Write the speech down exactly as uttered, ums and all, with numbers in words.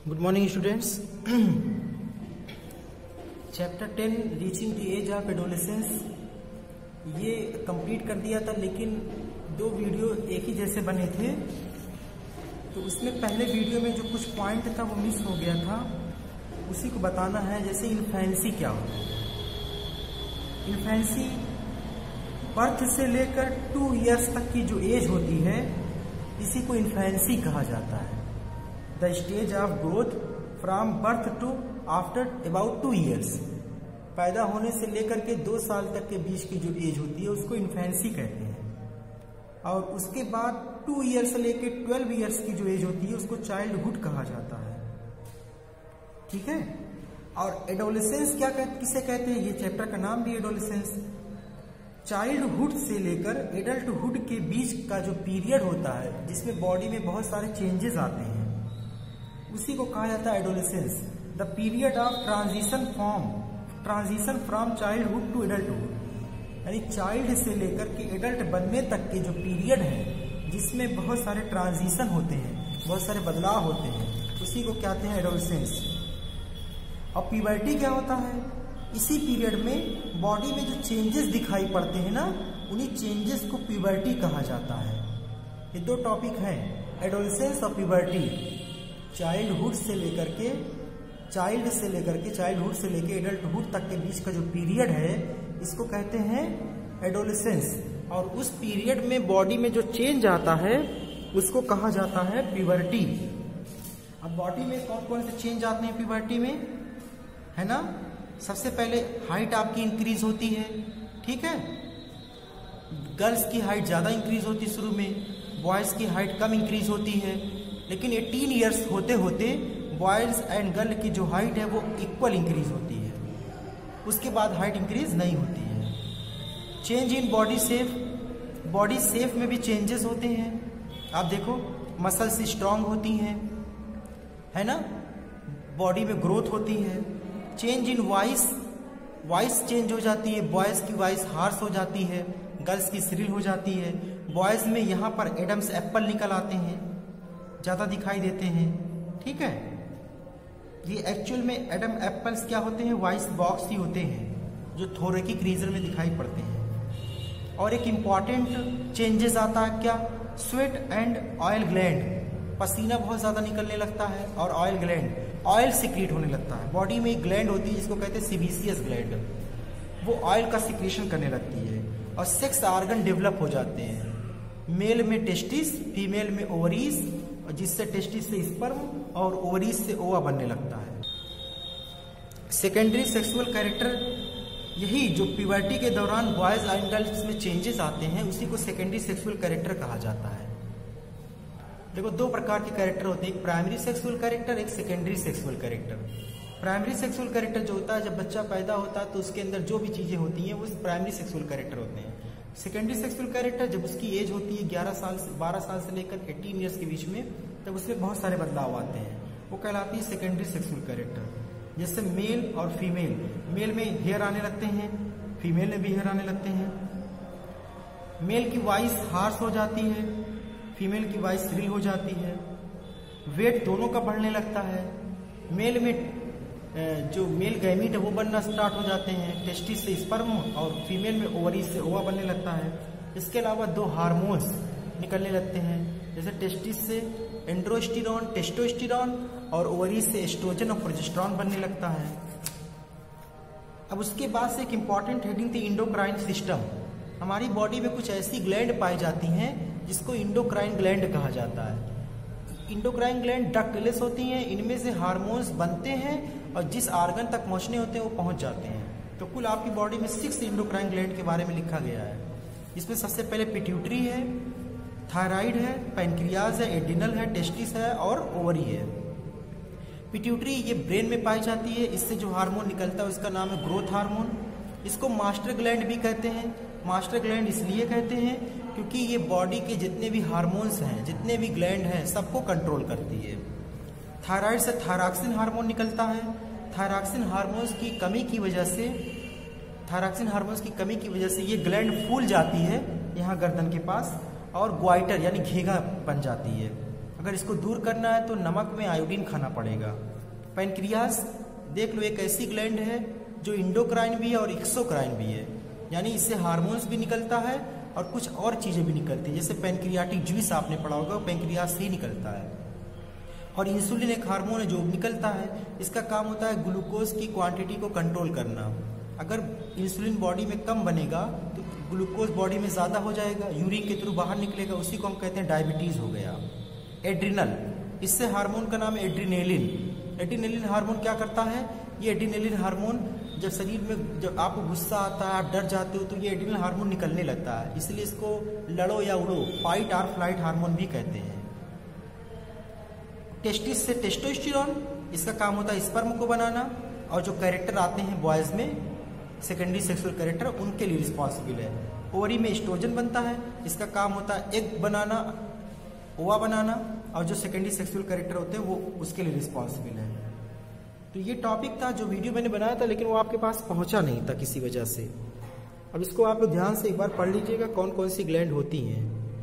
Good morning students. Chapter ten reaching the age of adolescence ये complete कर दिया था, लेकिन दो वीडियो एक ही जैसे बने थे, तो उसमें पहले वीडियो में जो कुछ पॉइंट था वो मिस हो गया था, उसी को बताना है। जैसे इन्फेंसी क्या होता है। इन्फेंसी बर्थ से लेकर टू इयर्स तक की जो एज होती है, इसी को इन्फेंसी कहा जाता है। The stage of growth from birth to after about two years, पैदा होने से लेकर के दो साल तक के बीच की जो एज होती है उसको इन्फेंसी कहते हैं। और उसके बाद टू ईयर से लेकर ट्वेल्व ईयर्स की जो एज होती है उसको चाइल्डहुड कहा जाता है। ठीक है। और एडोलेसेंस क्या कहते किसे कहते हैं, ये चैप्टर का नाम भी एडोलेसेंस। चाइल्डहुड से लेकर एडल्टहुड के बीच का जो पीरियड होता है, जिसमें बॉडी में बहुत सारे चेंजेस आते हैं, उसी को कहा जाता है adolescence. The period of transition from transition from childhood to adulthood, यानी चाइल्ड से लेकर के एडल्ट बनने तक के जो पीरियड है, जिसमें बहुत सारे ट्रांजिशन होते हैं, बहुत सारे बदलाव होते हैं, उसी को कहते हैं एडोलेसेंस। और प्यूबर्टी क्या होता है, इसी पीरियड में बॉडी में जो चेंजेस दिखाई पड़ते हैं ना, उन्हीं चेंजेस को प्यूबर्टी कहा जाता है। ये दो टॉपिक हैं, एडोलेसेंस और प्यूबर्टी। चाइल्डहुड से लेकर के चाइल्ड से लेकर के चाइल्डहुड से लेकर एडल्टहुड तक के बीच का जो पीरियड है, इसको कहते हैं एडोलेसेंस। और उस पीरियड में बॉडी में जो चेंज आता है उसको कहा जाता है प्यूबर्टी। अब बॉडी में कौन कौन से चेंज आते हैं प्यूबर्टी में, है ना। सबसे पहले हाइट आपकी इंक्रीज होती है, ठीक है। गर्ल्स की हाइट ज्यादा इंक्रीज होती है शुरू में, बॉयज की हाइट कम इंक्रीज होती है। लेकिन अठारह इयर्स होते होते बॉयज एंड गर्ल की जो हाइट है वो इक्वल इंक्रीज होती है, उसके बाद हाइट इंक्रीज नहीं होती है। Change in body shape, body shape में भी चेंजेस होते हैं। आप देखो, मसल्स स्ट्रांग होती हैं, है ना, बॉडी में ग्रोथ होती है। Change in voice, voice change हो जाती है, बॉयज की वॉइस हार्श हो जाती है, गर्ल्स की श्रिल हो जाती है। बॉयज में यहाँ पर एडम्स एप्पल निकल आते हैं, ज्यादा दिखाई देते हैं, ठीक है। ये एक्चुअल में एडम एप्पल्स क्या होते हैं, वॉइस बॉक्स ही होते हैं, जो थोरेकिक रीजन में दिखाई पड़ते हैं। और एक इंपॉर्टेंट चेंजेस आता है क्या, स्वेट एंड ऑयल ग्लैंड, पसीना बहुत ज्यादा निकलने लगता है, और ऑयल ग्लैंड, ऑयल सिक्रीट होने लगता है। बॉडी में एक ग्लैंड होती है जिसको कहते हैं सीबीसियस ग्लैंड, वो ऑयल का सिक्रीशन करने लगती है। और सेक्स आर्गन डेवलप हो जाते हैं, मेल में टेस्टिस, फीमेल में ओवरीज, और जिससे टेस्टिस से स्पर्म और ओवरीज से ओवा बनने लगता है। सेकेंडरी सेक्सुअल कैरेक्टर, यही जो प्यूबर्टी के दौरान बॉयज एंड गर्ल्स में चेंजेस आते हैं, उसी को सेकेंडरी सेक्सुअल कैरेक्टर कहा जाता है। देखो, दो प्रकार के कैरेक्टर होते हैं, एक प्राइमरी सेक्सुअल कैरेक्टर, एक secondary sexual character. Primary sexual character जो होता है, जब बच्चा पैदा होता है तो उसके अंदर जो भी चीजें होती हैं वो प्राइमरी सेक्सुअल कैरेक्टर होते हैं। सेकेंडरी सेक्सुअल कैरेक्टर, जब उसकी एज होती है ग्यारह साल से बारह साल से लेकर अठारह इयर्स के बीच में, तब उसमें बहुत सारे बदलाव आते हैं, वो कहलाती है सेकेंडरी सेक्सुअल कैरेक्टर। जैसे मेल और फीमेल, मेल में हेयर आने लगते हैं, फीमेल में भी हेयर आने लगते हैं। मेल की वॉइस हार्श हो जाती है, फीमेल की वॉइस श्रिल हो जाती है। वेट दोनों का बढ़ने लगता है। मेल में जो मेल गैमीट है वो बनना स्टार्ट हो जाते हैं, टेस्टिस से स्पर्म, और फीमेल में ओवरीज से ओवा बनने लगता है। इसके अलावा दो हार्मोन्स निकलने लगते हैं, जैसे टेस्टिस से एंड्रोस्टेरोन, टेस्टोस्टेरोन, और ओवरीज से एस्ट्रोजन और प्रोजेस्टेरोन बनने लगता है। अब उसके बाद से एक इंपॉर्टेंट हेडिंग थी इंडोक्राइन सिस्टम। हमारी बॉडी में कुछ ऐसी ग्लैंड पाई जाती हैं जिसको इंडोक्राइन ग्लैंड कहा जाता है। इंडोक्राइन ग्लैंड डक्टलेस होती हैं, इनमें से हार्मोन्स बनते हैं और जिस आर्गन तक पहुंचने होते हैं वो पहुंच जाते हैं। तो कुल आपकी बॉडी में सिक्स इंडोक्राइन ग्लैंड के बारे में लिखा गया है। इसमें सबसे पहले पिट्यूटरी है, थायराइड है, पैनक्रियाज है, एडिनल है, टेस्टिस है और ओवरी है। पिट्यूटरी ये ब्रेन में पाई जाती है, इससे जो हार्मोन निकलता है उसका नाम है ग्रोथ हार्मोन। इसको मास्टर ग्लैंड भी कहते हैं। मास्टर ग्लैंड इसलिए कहते हैं क्योंकि ये बॉडी के जितने भी हार्मोन्स हैं, जितने भी ग्लैंड हैं, सबको कंट्रोल करती है। थायराइड से थायरॉक्सिन हार्मोन निकलता है। थायरॉक्सिन हार्मोन्स की कमी की वजह से थायरॉक्सिन हार्मोन्स की कमी की वजह से ये ग्लैंड फूल जाती है यहाँ गर्दन के पास, और ग्वाइटर यानी घेगा बन जाती है। अगर इसको दूर करना है तो नमक में आयोडीन खाना पड़ेगा। पैनक्रियाज देख लो, एक ऐसी ग्लैंड है जो इंडोक्राइन भी है और एक्सोक्राइन भी है, यानी इससे हार्मोन्स भी निकलता है और कुछ और चीज़ें भी निकलती है। जैसे पैनक्रियाटिक जूस आपने पढ़ा होगा, पैनक्रियाज से ही निकलता है। और इंसुलिन एक हार्मोन है जो निकलता है, इसका काम होता है ग्लूकोज की क्वांटिटी को कंट्रोल करना। अगर इंसुलिन बॉडी में कम बनेगा तो ग्लूकोज बॉडी में ज़्यादा हो जाएगा, यूरिन के थ्रू बाहर निकलेगा, उसी को हम कहते हैं डायबिटीज़ हो गया। एड्रिनल, इससे हार्मोन का नाम है एड्रिनेलिन। एड्रिनेलिन हार्मोन क्या करता है? ये एड्रिनेलिन हार्मोन जब शरीर में जब आपको गुस्सा आता है, आप डर जाते हो, तो ये एड्रिनल हार्मोन निकलने लगता है, इसलिए इसको लड़ो या उड़ो, फाइट और फ्लाइट हार्मोन भी कहते हैं। टेस्टिस से टेस्टोस्टेरोन, इसका काम होता है स्पर्म को बनाना, और जो कैरेक्टर आते हैं बॉयज में सेकेंडरी सेक्सुअल कैरेक्टर, उनके लिए रिस्पॉन्सिबल है। ओवरी में एस्ट्रोजन बनता है, इसका काम होता है एग बनाना, ओवा बनाना, और जो सेकेंडरी सेक्सुअल कैरेक्टर होते हैं वो उसके लिए रिस्पॉन्सिबल है। तो ये टॉपिक था जो वीडियो मैंने बनाया था, लेकिन वो आपके पास पहुंचा नहीं था किसी वजह से। अब इसको आप लोग ध्यान से एक बार पढ़ लीजिएगा कौन कौन सी ग्लैंड होती हैं।